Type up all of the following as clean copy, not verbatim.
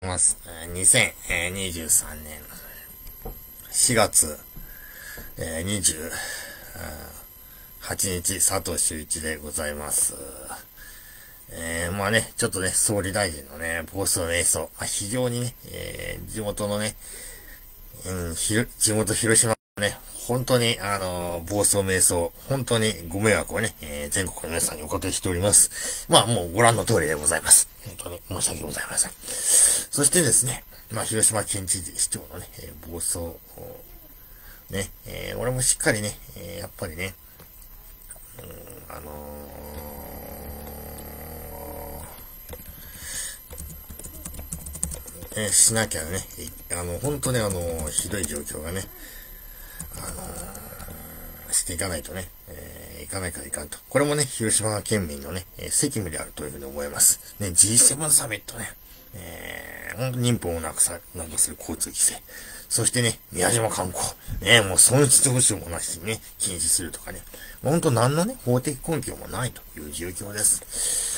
ます。2023年4月28日、佐藤修一でございます。まあね、ちょっとね、総理大臣のね、暴走瞑想、非常にね、地元のね、地元広島のね、本当に、暴走瞑想、本当にご迷惑をね、全国の皆さんにおかけしております。まあ、もうご覧の通りでございます。本当に申し訳ございません。そしてですね、広島県知事市長のね、暴走を、ね、俺もしっかりね、やっぱりね、しなきゃね、本当にひどい状況がね、していかないとね、いかないからいかんと。これもね、広島県民のね、責務であるというふうに思います。ね、G7 サミットね、本当に民法をなくする交通規制。そしてね、宮島観光。ね、もう損失補償もなしにね、禁止するとかね。本当何のね、法的根拠もないという状況です。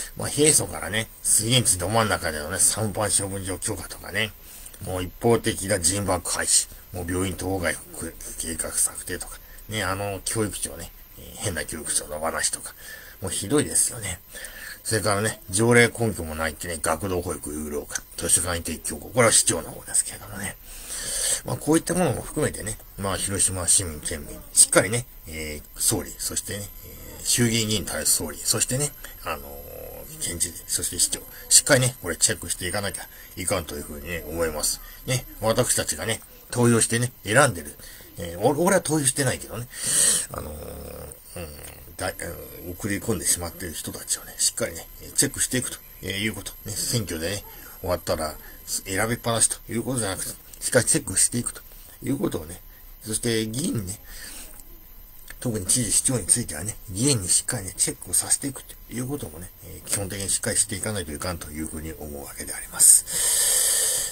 平素からね、水源地ど真ん中でのね、産廃処分場許可とかね、もう一方的な人爆廃止、もう病院当該計画策定とか、ね、教育長ね、変な教育長の話とか、もうひどいですよね。それからね、条例根拠もないってね、学童保育有料化、図書館移転強化、これは市長の方ですけれどもね。こういったものも含めてね、広島市民県民、しっかりね、総理、そしてね、衆議院議員に対する総理、そしてね、県知事、そして市長、しっかりね、これチェックしていかなきゃいかんというふうにね、思います。ね、私たちがね、投票してね、選んでる。俺は投票してないけどね、送り込んでしまっている人たちをね、しっかりね、チェックしていくということ。ね、選挙でね、終わったら選びっぱなしということじゃなくて、しっかりチェックしていくということをね、そして議員にね、特に知事、市長についてはね、議員にしっかりね、チェックをさせていくということもね、基本的にしっかりしていかないといかんというふうに思うわけであります。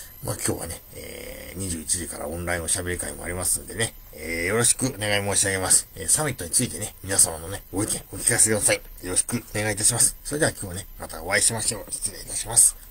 今日はね、21時からオンラインおしゃべり会もありますのでね、よろしくお願い申し上げます。サミットについてね、皆様のね、ご意見お聞かせください。よろしくお願いいたします。それでは今日はね、またお会いしましょう。失礼いたします。